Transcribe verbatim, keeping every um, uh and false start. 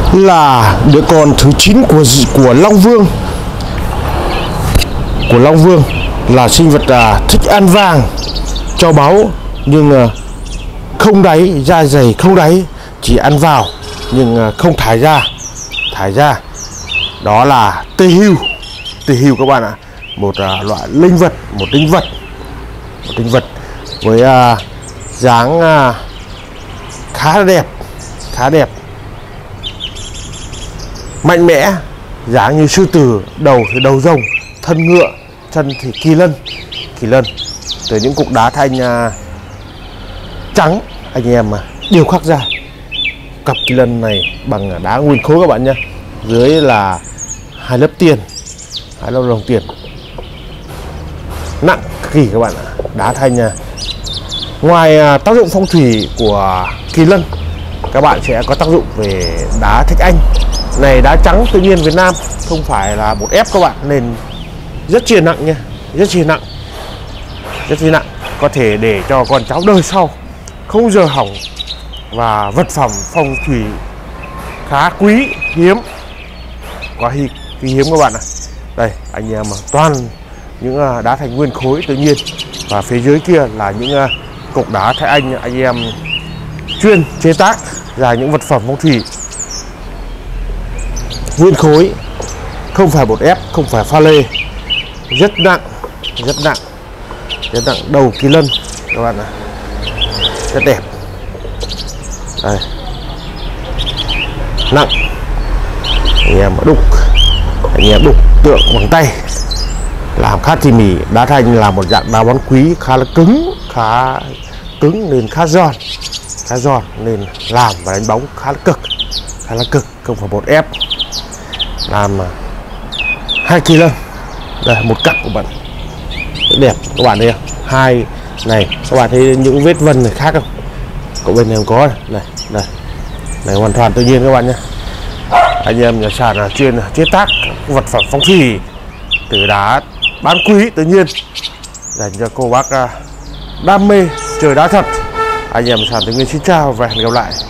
là đứa con thứ chín của của Long Vương. Của Long Vương là sinh vật à, thích ăn vàng, cho báu, nhưng à, không đáy, da dày không đáy, chỉ ăn vào nhưng à, không thải ra, thải ra. Đó là tê hưu. Tê hưu các bạn ạ, một à, loại linh vật, một linh vật, một linh vật với à, dáng à, khá đẹp, khá đẹp, mạnh mẽ, dáng như sư tử, đầu thì đầu rồng, thân ngựa, chân thì kỳ lân, kỳ lân. Từ những cục đá thanh à, trắng anh em mà điêu khắc ra cặp kỳ lân này bằng đá nguyên khối các bạn nhé. Dưới là hai lớp tiền, hai lớp đồng tiền, nặng kỳ các bạn ạ. Đá thanh à. Ngoài à, tác dụng phong thủy của kỳ lân, các bạn sẽ có tác dụng về đá thạch anh. Này đá trắng tự nhiên Việt Nam, không phải là bột ép các bạn, nên rất chi nặng nha, rất chi nặng, rất chi nặng, có thể để cho con cháu đời sau không giờ hỏng, và vật phẩm phong thủy khá quý hiếm, quá hi, quý hiếm các bạn ạ. Đây anh em mà toàn những đá thành nguyên khối tự nhiên, và phía dưới kia là những cục đá thạch anh anh em chuyên chế tác ra những vật phẩm phong thủy nguyên khối, không phải bột ép, không phải pha lê, rất nặng, rất nặng, rất nặng. Đầu kỳ lân các bạn ạ, rất đẹp. Đây, nặng. Anh em đúc, anh em đúc tượng bằng tay, làm khá tỉ mỉ. Đá thanh là một dạng đá bón quý, khá là cứng, khá cứng nên khá giòn, khá giòn nên làm và đánh bóng khá là cực, khá là cực, không phải bột ép. Làm hai kỳ lân, đây một cặp của bạn, rất đẹp các bạn thấy không? Hai này các bạn thấy những vết vân này khác không? Cậu bên em có này, này, này, này hoàn toàn tự nhiên các bạn nhé. Anh em nhà sàn là chuyên chế tác vật phẩm phong thủy từ đá bán quý tự nhiên, dành cho cô bác đam mê chơi đá thật. Anh em sàn tự nhiên xin chào và hẹn gặp lại.